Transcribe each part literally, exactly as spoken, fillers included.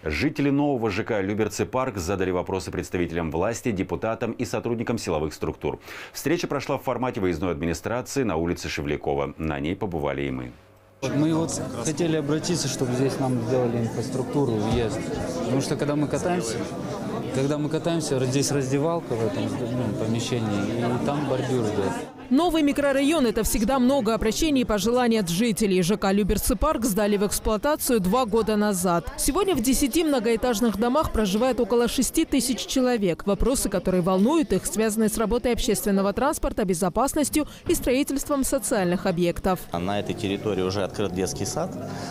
Жители нового ЖК «Люберцы парк» задали вопросы представителям власти, депутатам и сотрудникам силовых структур. Встреча прошла в формате выездной администрации на улице Шевлякова. На ней побывали и мы. Мы вот хотели обратиться, чтобы здесь нам сделали инфраструктуру, въезд. Потому что когда мы катаемся, когда мы катаемся, здесь раздевалка в этом ну, помещении, и там бордюр ждет. Новый микрорайон – это всегда много обращений и пожеланий от жителей. ЖК «Люберцы парк» сдали в эксплуатацию два года назад. Сегодня в десяти многоэтажных домах проживает около шести тысяч человек. Вопросы, которые волнуют их, связаны с работой общественного транспорта, безопасностью и строительством социальных объектов. На этой территории уже открыт детский сад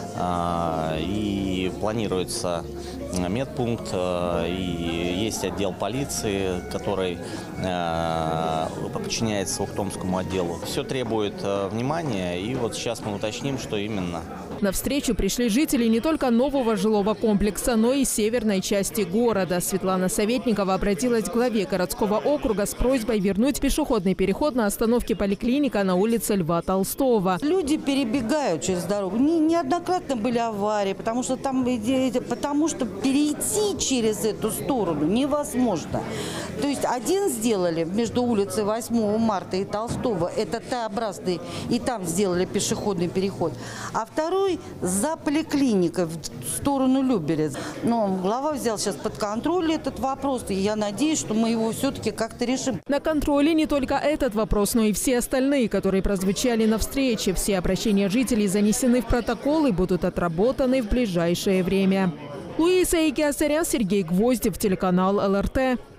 и планируется медпункт, и есть отдел полиции, который подчиняется Ухтомскому отделу. Все требует внимания, и вот сейчас мы уточним, что именно. На встречу пришли жители не только нового жилого комплекса, но и северной части города. Светлана Советникова обратилась к главе городского округа с просьбой вернуть пешеходный переход на остановке поликлиника на улице Льва Толстого. Люди перебегают через дорогу. Не, неоднократно были аварии, потому что там потому что перейти через эту сторону невозможно. То есть один сделали между улицей восьмого марта и Толстого, это Т-образный, и там сделали пешеходный переход. А второй за поликлиникой в сторону Люберец. Но глава взял сейчас под контроль этот вопрос, и я надеюсь, что мы его все-таки как-то решим. На контроле не только этот вопрос, но и все остальные, которые прозвучали на встрече. Все обращения жителей занесены в протокол и будут отработаны в ближайшее время. Луиза Игиасарян, Сергей Гвоздев, телеканал эл эр тэ.